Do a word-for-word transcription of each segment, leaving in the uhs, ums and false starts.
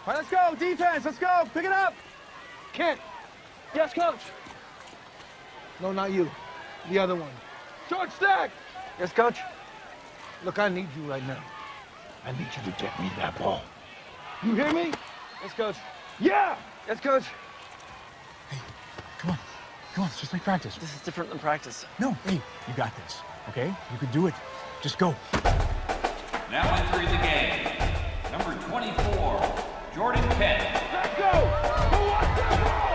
All right, let's go. Defense, let's go. Pick it up. Kent. Yes, coach. No, not you. The other one. George Stack. Yes, coach. Look, I need you right now. I need you to get me that ball. You hear me? Yes, coach. Yeah! Yes, coach. Hey, come on. Come on, it's just like practice. This is different than practice. No, hey, you got this, okay? You can do it. Just go. Now entering the game, number twenty-four, Jordan Kent. Let's go! Who wants that ball?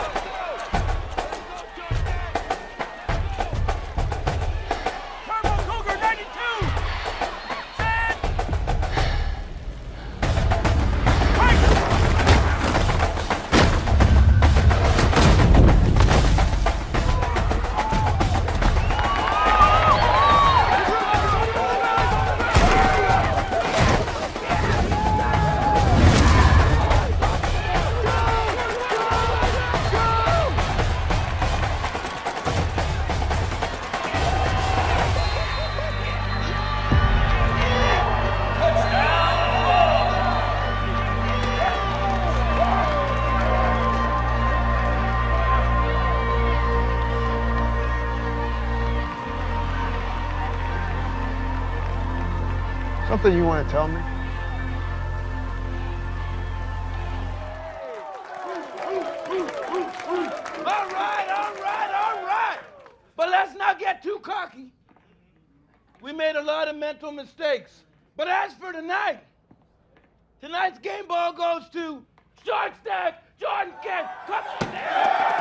Turbo Cougar ninety-two! Set! Something you want to tell me? All right, all right, all right. But let's not get too cocky. We made a lot of mental mistakes. But as for tonight, tonight's game ball goes to George Stack, Jordan Kent. Come on there.